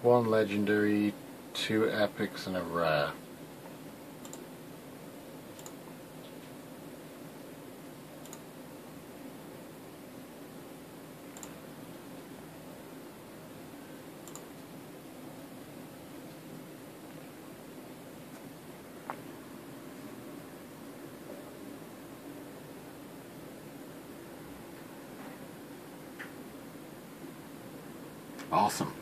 1 legendary, 2 epics, and a rare. Awesome.